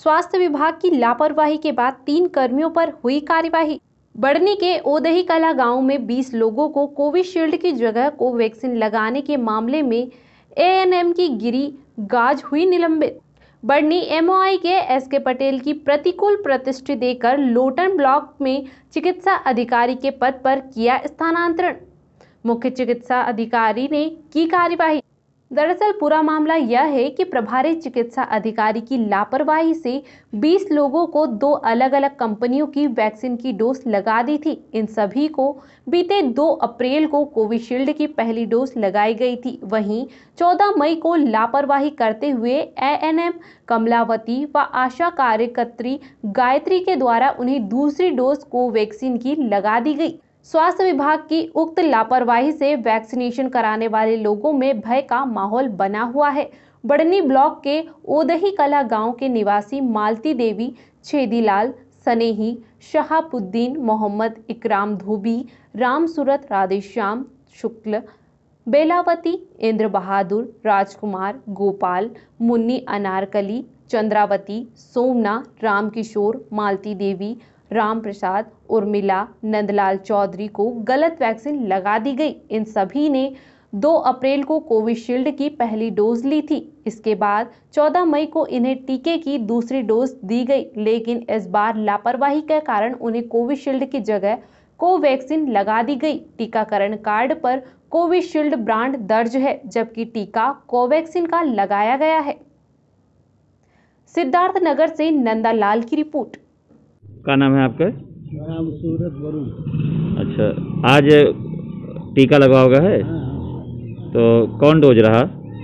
स्वास्थ्य विभाग की लापरवाही के बाद 3 कर्मियों पर हुई कार्यवाही। बढ़नी के ओदही कला गांव में 20 लोगों को कोविशील्ड की जगह कोवैक्सीन लगाने के मामले में एएनएम की गिरी गाज हुई निलंबित। बढ़नी एमओआई के एसके पटेल की प्रतिकूल प्रतिष्ठा देकर लोटन ब्लॉक में चिकित्सा अधिकारी के पद पर किया स्थानांतरण। मुख्य चिकित्सा अधिकारी ने की कार्यवाही। दरअसल पूरा मामला यह है कि प्रभारी चिकित्सा अधिकारी की लापरवाही से 20 लोगों को 2 अलग-अलग कंपनियों की वैक्सीन की डोज लगा दी थी। इन सभी को बीते 2 अप्रैल को कोविशील्ड की पहली डोज लगाई गई थी। वहीं 14 मई को लापरवाही करते हुए एएनएम कमलावती व आशा कार्यकर्त्री गायत्री के द्वारा उन्हें दूसरी डोज कोवैक्सीन की लगा दी गई। स्वास्थ्य विभाग की उक्त लापरवाही से वैक्सीनेशन कराने वाले लोगों में भय का माहौल बना हुआ है। बढ़नी ब्लॉक के ओदही कला गांव के निवासी मालती देवी, छेदीलाल, सनेही, शहाबुद्दीन, मोहम्मद इकराम धोबी, राम सूरत, राधेश्याम शुक्ल, बेलावती, इंद्र बहादुर, राजकुमार, गोपाल, मुन्नी अनारकली, चंद्रावती, सोमना, रामकिशोर, मालती देवी, राम प्रसाद, उर्मिला, नंदलाल चौधरी को गलत वैक्सीन लगा दी गई। इन सभी ने 2 अप्रैल को कोविशील्ड की पहली डोज ली थी। इसके बाद 14 मई को इन्हें टीके की दूसरी डोज दी गई, लेकिन इस बार लापरवाही के कारण उन्हें कोविशील्ड की जगह कोवैक्सीन लगा दी गई। टीकाकरण कार्ड पर कोविशील्ड ब्रांड दर्ज है, जबकि टीका कोवैक्सीन का लगाया गया है। सिद्धार्थनगर से नंदालाल की रिपोर्ट। क्या नाम है आपका? राम सूरत वरुण। अच्छा, आज टीका लगवाओगे है? तो कौन डोज रहा?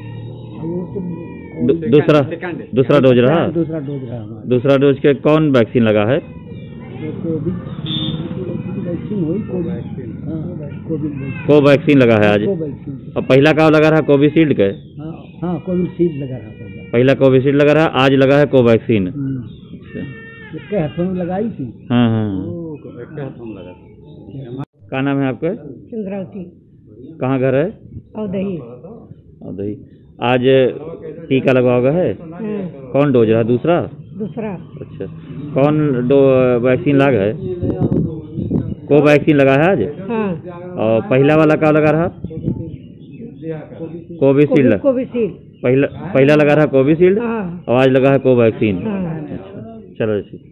दूसरा डोज रहा? दूसरा डोज रहा। दूसरा डोज के कौन वैक्सीन लगा है? कोवैक्सीन लगा है आज। और पहला का लगा रहा कोविशील्ड के? हाँ, कोविशील्ड लगा रहा। पहला कोविशील्ड लगा रहा, आज लगा है कोवैक्सीन। अच्छा, इसके हाथों में लगाई थी। हाँ हाथों में लगा। क्या नाम है आपका? चंद्रावती। कहाँ घर है? औदही। औदही। आज टीका लगवाओगे है? कौन डोज रहा? दूसरा? दूसरा। अच्छा, कौन वैक्सीन लगा है? कोवैक्सीन लगा है आज? हाँ। और पहला वाला क्या लगा रहा? कोविशील्ड। कोविशील्ड पहला लगा रहा कोविशील्ड। हाँ। और आज लगा है कोवैक्सीन। हाँ। अच्छा, चलो।